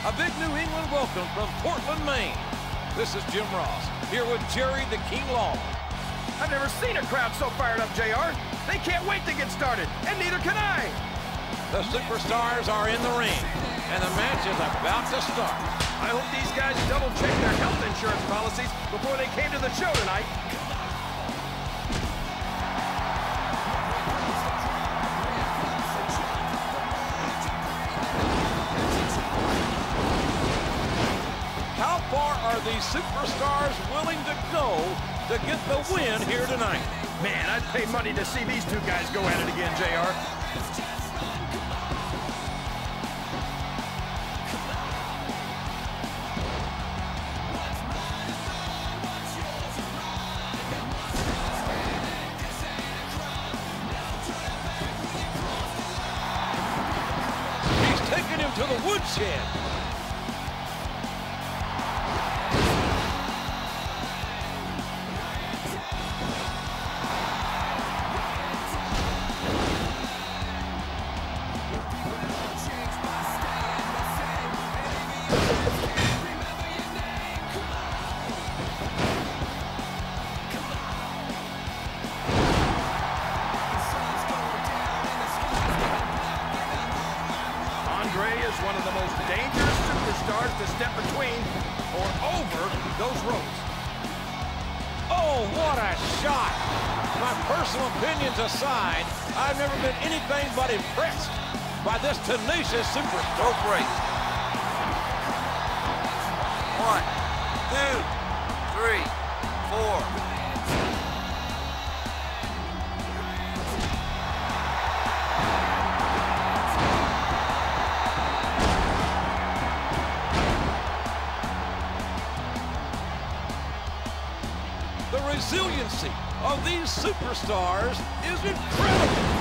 A big New England welcome from Portland, Maine. This is Jim Ross, here with Jerry the King Long. I've never seen a crowd so fired up, JR. They can't wait to get started, and neither can I. The superstars are in the ring, and the match is about to start. I hope these guys double-checked their health insurance policies before they came to the show tonight. How far are these superstars willing to go to get the win here tonight? Man, I'd pay money to see these two guys go at it again, JR. He's taking him to the woodshed. Is one of the most dangerous superstars to step between or over those ropes. Oh, what a shot! My personal opinions aside, I've never been anything but impressed by this tenacious superstar. Rope break. 1, 2, 3, 4. The resiliency of these superstars is incredible.